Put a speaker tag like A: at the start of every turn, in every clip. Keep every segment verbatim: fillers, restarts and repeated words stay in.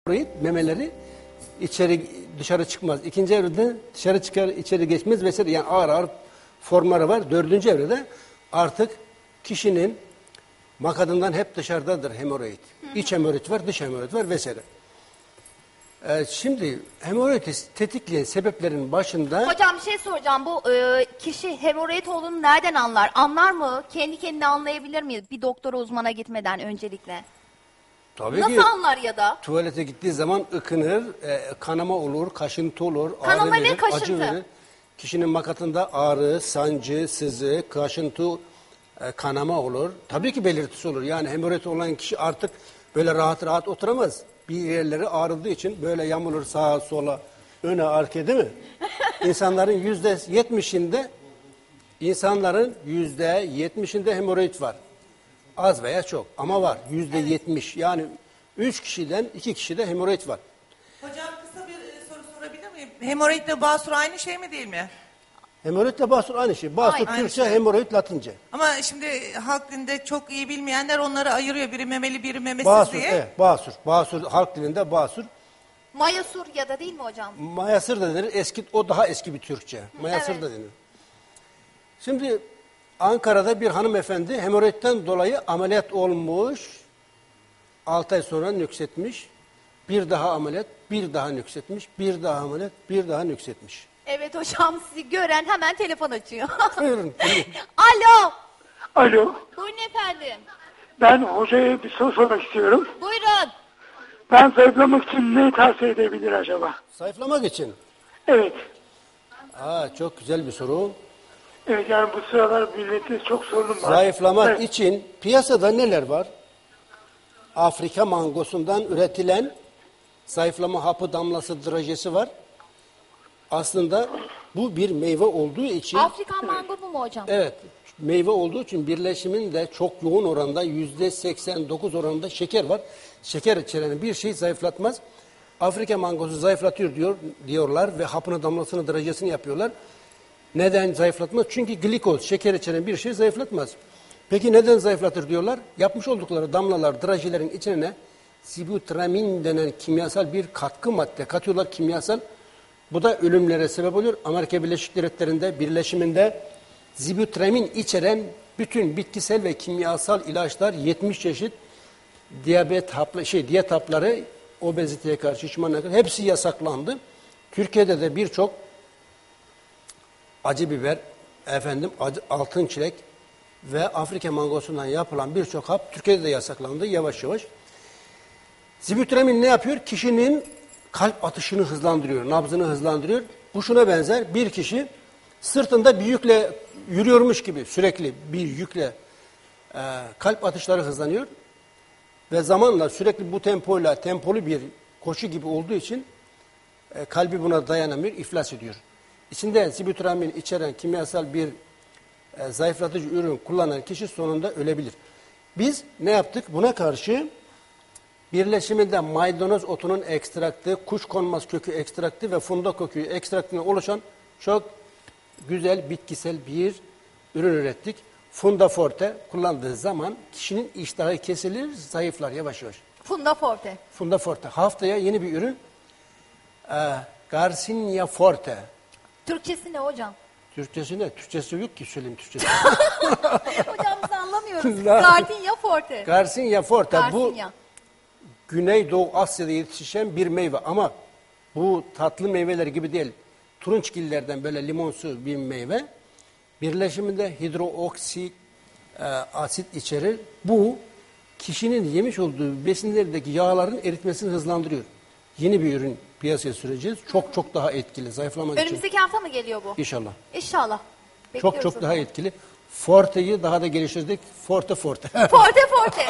A: memeleri içeri dışarı çıkmaz. İkinci evrede dışarı çıkar, içeri geçmez vesaire. Yani ağır ağır formları var. Dördüncü evrede artık kişinin makadından hep dışarıdadır hemoroid. İç hemoroid var, dış hemoroid var vesaire. Ee, şimdi hemoroidi tetikleyen sebeplerin başında...
B: Hocam bir şey soracağım. Bu e, kişi hemoroid olduğunu nereden anlar? Anlar mı? Kendi kendine anlayabilir mi? Bir doktora uzmana gitmeden öncelikle.
A: Tabii
B: Nasıl
A: ki,
B: anlar ya da?
A: tuvalete gittiği zaman ıkınır, e, kanama olur, kaşıntı olur,
B: Kanama
A: ağrı
B: ne,
A: verir,
B: kaşıntı?
A: acı verir. Kişinin makatında ağrı, sancı, sızı, kaşıntı, e, kanama olur. Tabii ki belirtisi olur. Yani hemoroid olan kişi artık böyle rahat rahat oturamaz. Bir yerleri ağrıdığı için böyle yamulur sağa sola, öne arkaya, değil mi? İnsanların yüzde yetmişinde insanların yüzde yetmişinde hemoroid var. Az veya çok ama var. Yüzde yetmiş. Yani üç kişiden iki kişide hemoroid var.
C: Hocam kısa bir e, soru sorabilir miyim? Hemoroidle basur aynı şey mi değil mi?
A: Hemoroidle basur aynı şey. Basur
C: Aynı
A: Türkçe,
C: şey.
A: hemoroid Latince.
C: Ama şimdi halk dilinde çok iyi bilmeyenler onları ayırıyor. Biri memeli, biri memesiz
A: Basur,
C: diye.
A: evet, basur. Basur halk dilinde basur.
B: Mayasur ya da değil mi hocam?
A: Mayasır da denir. Eski, o daha eski bir Türkçe. Mayasır
B: evet.
A: da denir. Şimdi Ankara'da bir hanımefendi hemoroidden dolayı ameliyat olmuş. altı ay sonra nüksetmiş. Bir daha ameliyat, bir daha nüksetmiş. Bir daha ameliyat, bir daha nüksetmiş.
B: Evet hocam, sizi gören hemen telefon açıyor.
A: Buyurun.
B: Alo.
D: Alo,
B: Buyurun efendim.
D: ben hocaya bir soru sormak istiyorum.
B: Buyurun.
D: Ben zayıflamak için ne tavsiye edebilir acaba?
A: Zayıflamak için.
D: Evet,
A: Aa, çok güzel bir soru.
D: evet yani bu sıralar millette çok sorun var.
A: Zayıflamak
D: Evet.
A: için piyasada neler var? Afrika mangosundan üretilen zayıflama hapı damlası drajesi var. Aslında bu bir meyve olduğu için...
B: Afrikan mango bu mu hocam?
A: Evet, meyve olduğu için birleşiminde çok yoğun oranda yüzde seksen dokuz oranında şeker var. Şeker içeren bir şey zayıflatmaz. Afrika mangosu zayıflatıyor diyor diyorlar ve hapını damlasını drajesini yapıyorlar. Neden zayıflatmaz? Çünkü glikoz, şeker içeren bir şey zayıflatmaz. Peki neden zayıflatır diyorlar? Yapmış oldukları damlalar, drajelerin içine sibutramin denen kimyasal bir katkı madde katıyorlar, kimyasal. Bu da ölümlere sebep oluyor. Amerika Birleşik Devletleri'nde birleşiminde sibutramin içeren bütün bitkisel ve kimyasal ilaçlar yetmiş çeşit diyabet haplı, şey diyet hapları, obeziteye karşı, şişmanlığa karşı hepsi yasaklandı. Türkiye'de de birçok acı biber, efendim acı, altın çilek ve Afrika mangosundan yapılan birçok hap Türkiye'de de yasaklandı yavaş yavaş. Sibutramin ne yapıyor? Kişinin kalp atışını hızlandırıyor, nabzını hızlandırıyor. Bu şuna benzer, bir kişi sırtında bir yükle yürüyormuş gibi sürekli bir yükle e, kalp atışları hızlanıyor. Ve zamanla sürekli bu tempoyla, tempolu bir koşu gibi olduğu için e, kalbi buna dayanamıyor, iflas ediyor. İçinde sibutramin içeren kimyasal bir e, zayıflatıcı ürün kullanan kişi sonunda ölebilir. Biz ne yaptık? Buna karşı birleşiminde maydanoz otunun ekstraktı, kuşkonmaz kökü ekstraktı ve funda kökü ekstraktından oluşan çok güzel bitkisel bir ürün ürettik. Funda Forte kullandığı zaman kişinin iştahı kesilir, zayıflar yavaş yavaş.
B: Funda Forte.
A: Funda Forte. Haftaya yeni bir ürün. E, Garcinia Forte.
B: Türkçesi ne hocam?
A: Türkçesi ne? Türkçesi yok ki söyleyeyim Türkçesi.
B: Hocam biz anlamıyoruz.
A: La-
B: Garcinia Forte.
A: Garcinia Forte. Bu
B: Garcinia.
A: Güneydoğu Asya'da yetişen bir meyve ama bu tatlı meyveler gibi değil. Turunçgillerden böyle limonsu bir meyve. Birleşiminde hidroksi e, asit içerir. Bu kişinin yemiş olduğu besinlerdeki yağların eritmesini hızlandırıyor. Yeni bir ürün piyasaya süreceğiz. Çok çok daha etkili zayıflamak için.
B: Önümüzdeki hafta mı geliyor bu?
A: İnşallah.
B: İnşallah. Bekliyoruz
A: Çok çok
B: o
A: daha
B: zaman.
A: etkili. Forte'yi daha da geliştirdik. Forte Forte.
B: Forte Forte.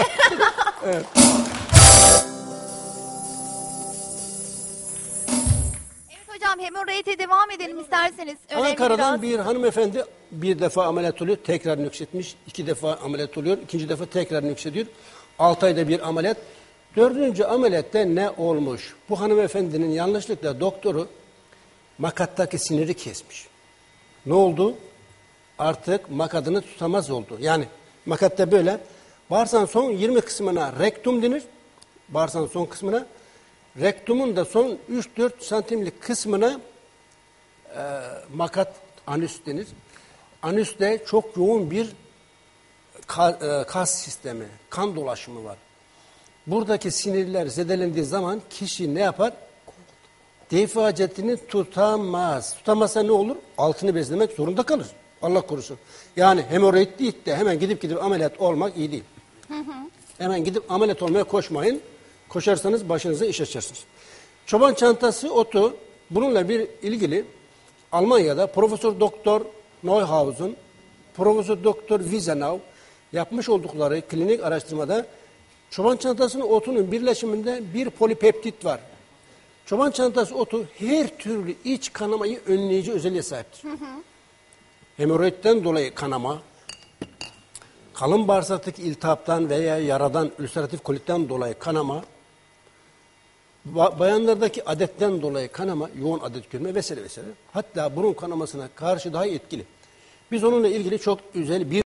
B: Evet hocam, hemoroide devam edelim isterseniz. Önemli
A: Ankara'dan
B: biraz.
A: bir hanımefendi bir defa ameliyat oluyor, tekrar nüksetmiş. İki defa ameliyat oluyor, ikinci defa tekrar nüksediyor. Altı ayda bir ameliyat. Dördüncü ameliyatta ne olmuş? Bu hanımefendinin yanlışlıkla doktoru makattaki siniri kesmiş. Ne oldu? Artık makadını tutamaz oldu. Yani makatta böyle bağırsağın son yirmi kısmına rektum denir. Bağırsağın son kısmına Rektumun da son üç dört santimlik kısmına e, makat anüs denir. Anüste çok yoğun bir ka, e, kas sistemi, kan dolaşımı var. Buradaki sinirler zedelendiği zaman kişi ne yapar? Defacetini tutamaz. Tutamazsa ne olur? Altını bezlemek zorunda kalır. Allah korusun. Yani hemoroid değil de hemen gidip gidip ameliyat olmak iyi değil. Hı hı. Hemen gidip ameliyat olmaya koşmayın. Koşarsanız başınıza iş açarsınız. Çoban çantası otu, bununla bir ilgili Almanya'da Profesör Doktor Neuhaus'un, Profesör Doktor Wiesenau yapmış oldukları klinik araştırmada çoban çantasının otunun birleşiminde bir polipeptit var. Çoban çantası otu her türlü iç kanamayı önleyici özelliğe sahiptir. Hı hı. Hemoroidden dolayı kanama, kalın bağırsaktaki iltihaptan veya yaradan, ülseratif kolitten dolayı kanama, bayanlardaki adetten dolayı kanama, yoğun adet görme vesaire vesaire. Hatta burun kanamasına karşı daha etkili. Biz onunla ilgili çok güzel bir